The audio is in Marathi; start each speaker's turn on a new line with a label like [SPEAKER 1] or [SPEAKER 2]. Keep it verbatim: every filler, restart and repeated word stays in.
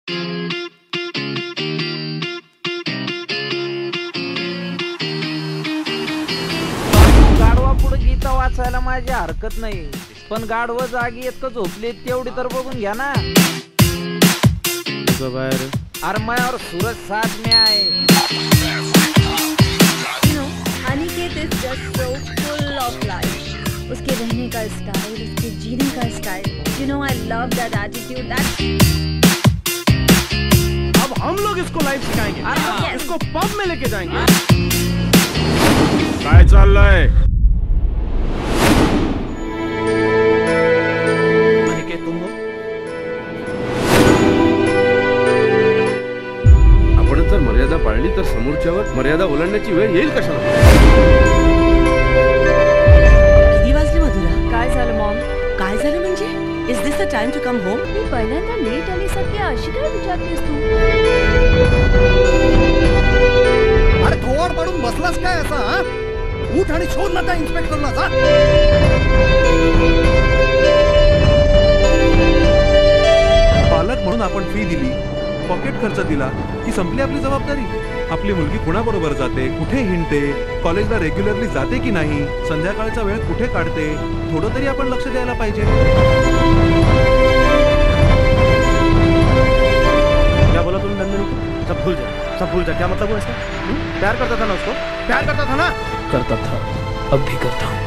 [SPEAKER 1] गाढवा पुढे गीता वाचायला माझी हरकत नाही, पण गाढव जागी इतकं झोपले तेवढी तर बघून घ्या ना.
[SPEAKER 2] बाहेर
[SPEAKER 1] अरे मैं और सूरज साथ में आए.
[SPEAKER 3] You know, Aniket is just so full of life. उसके रहने का स्टाइल, उसके जीने का style. You know, I love that attitude. That.
[SPEAKER 2] अब हम लोग इसको लाइफ सिखाएंगे.
[SPEAKER 3] Yes.
[SPEAKER 2] इसको पब में लेके जाएंगे. काय चाललंय? अनिकेत तुम हो? आपण जर मर्यादा पाळली तर समोरच्यावर मर्यादा ओलांडण्याची वेळ येईल कशाला?
[SPEAKER 4] किती वाजले मधुरा?
[SPEAKER 3] काय झालं मॉम?
[SPEAKER 4] काय झालं म्हणजे? Is this the time to come home?
[SPEAKER 3] मी पहिल्यांदा लेट आल्यासारखी अशी काय विचारतेस तू?
[SPEAKER 5] अरे थोड पडून बसलास काय असा? हा उठ आणि शोध ना त्या इन्स्पेक्टरला जा.
[SPEAKER 6] पालक म्हणून आपण फी दिली, पॉकेट खर्च दिला की संपली आपली जबाबदारी. आपली मुलगी कुणाबरोबर जाते, कुठे हिंडते, कॉलेजला रेग्युलरली जाते की नाही, संध्याकाळचा वेळ कुठे काढते, थोडं तरी आपण लक्ष द्यायला पाहिजे.
[SPEAKER 2] क्या बोला तुमने नंदिनी? सब भूल जा, सब भूल जा. क्या मतलब हुआ इसका? प्यार करता था ना उसको? प्यार करता था ना?
[SPEAKER 7] करता था, अब भी करता हूँ.